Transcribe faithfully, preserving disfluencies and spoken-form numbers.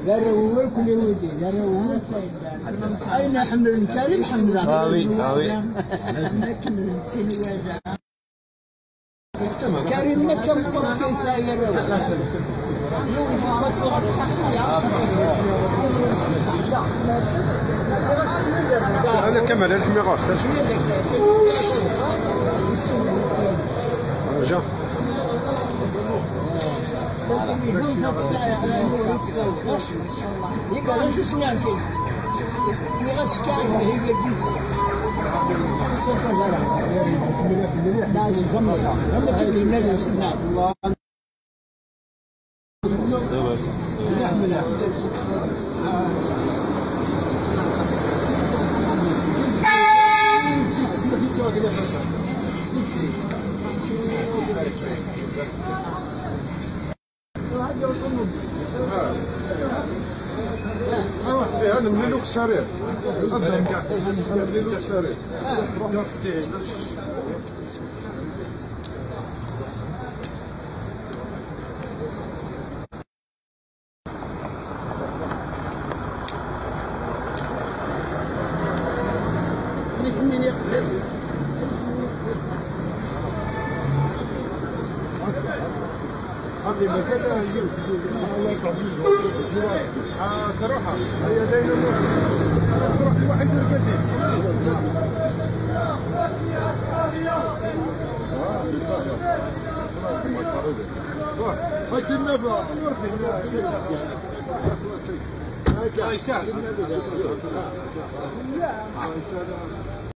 قالوا كل ودي قالوا أين حمل الكريم حمل هذه هذه كريم مكة مطرقين سايروا أنا كمل الحمي غاص رجع يقال شو اسمه يغسكان هي الجزء لا يزمر لما تجي النبي سبحان الله ايه انا من لوك الشريط انا من لوك الشريط عندي مسألة الله يطول ها تروحها هي دايما تروح لواحد من البيت اه بالصحة هاي النبى هاي سهل